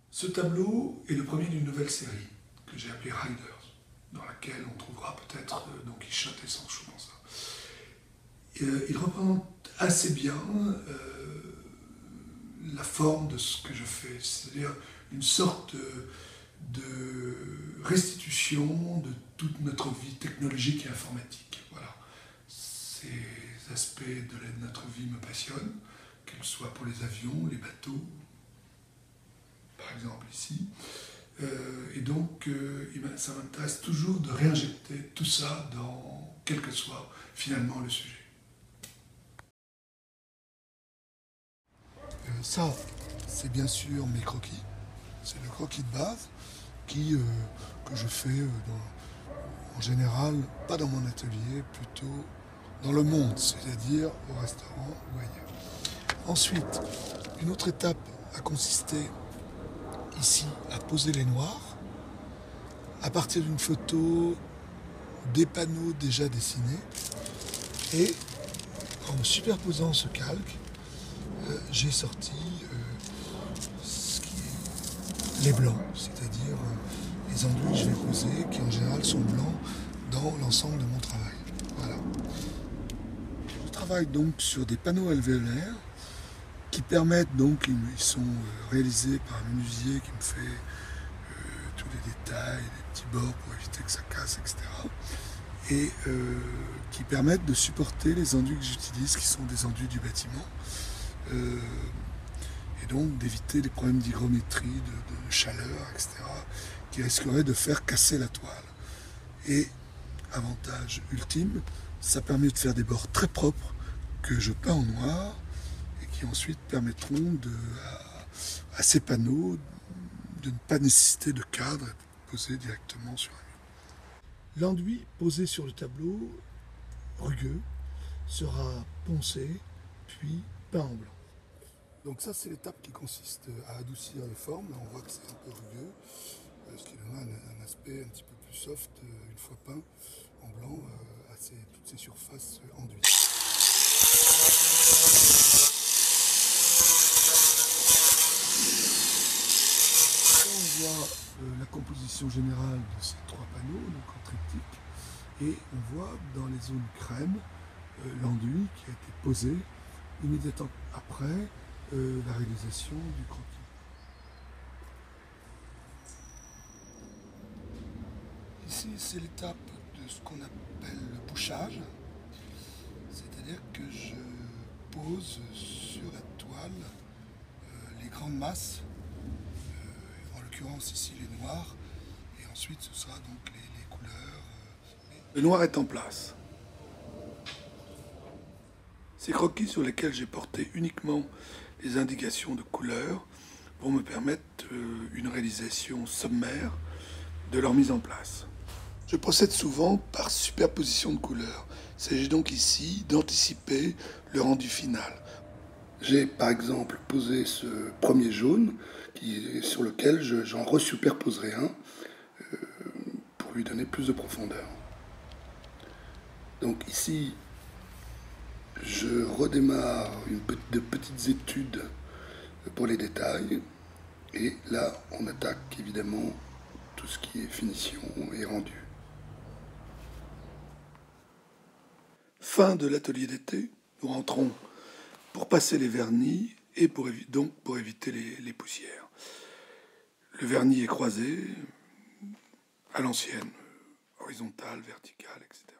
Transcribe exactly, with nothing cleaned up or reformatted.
Ce tableau est le premier d'une nouvelle série que j'ai appelée Riders, dans laquelle on trouvera peut-être euh, Don Quichotte et Sancho dans ça. Et, euh, il représente assez bien euh, la forme de ce que je fais, c'est-à-dire une sorte de, de restitution de toute notre vie technologique et informatique. Voilà. Ces aspects de notre vie me passionnent, qu'ils soient pour les avions, les bateaux, par exemple ici. Euh, et donc, euh, ça m'intéresse toujours de réinjecter tout ça dans quel que soit finalement le sujet. Euh, ça, c'est bien sûr mes croquis. C'est le croquis de base qui, euh, que je fais euh, dans, en général, pas dans mon atelier, plutôt dans le monde, c'est-à-dire au restaurant ou ailleurs. Ensuite, une autre étape a consisté ici à poser les noirs à partir d'une photo des panneaux déjà dessinés et en me superposant ce calque, euh, j'ai sorti euh, ce qui est les blancs, c'est-à-dire euh, les enduits que je vais poser qui en général sont blancs dans l'ensemble de mon travail. Voilà. Je travaille donc sur des panneaux alvéolaires qui permettent donc, ils sont réalisés par un menuisier qui me fait euh, tous les détails, les petits bords pour éviter que ça casse, et cetera. Et euh, qui permettent de supporter les enduits que j'utilise, qui sont des enduits du bâtiment, euh, et donc d'éviter les problèmes d'hygrométrie, de, de chaleur, et cetera, qui risqueraient de faire casser la toile. Et avantage ultime, ça permet de faire des bords très propres que je peins en noir, qui ensuite permettront de, à, à ces panneaux de ne pas nécessiter de cadre et de poser directement sur un mur. L'enduit posé sur le tableau, rugueux, sera poncé, puis peint en blanc. Donc ça, c'est l'étape qui consiste à adoucir les formes. Là, on voit que c'est un peu rugueux, ce qui donnera un, un aspect un petit peu plus soft une fois peint en blanc à ces, toutes ces surfaces enduites. On voit euh, la composition générale de ces trois panneaux, donc en triptyque, et on voit dans les zones crème euh, l'enduit qui a été posé immédiatement après euh, la réalisation du croquis. Ici, c'est l'étape de ce qu'on appelle le bouchage, c'est-à-dire que je pose sur la toile euh, les grandes masses, euh, en l'occurrence ici les noirs, et ensuite ce sera donc les, les couleurs. Euh, le noir est en place. Ces croquis sur lesquels j'ai porté uniquement les indications de couleurs vont me permettre euh, une réalisation sommaire de leur mise en place. Je procède souvent par superposition de couleurs. Il s'agit donc ici d'anticiper le rendu final. J'ai par exemple posé ce premier jaune qui, sur lequel je, j'en resuperposerai un euh, pour lui donner plus de profondeur. Donc ici, je redémarre une, de petites études pour les détails. Et là, on attaque évidemment tout ce qui est finition et rendu. Fin de l'atelier d'été, nous rentrons pour passer les vernis et pour, donc pour éviter les, les poussières. Le vernis est croisé à l'ancienne, horizontal, vertical, et cetera.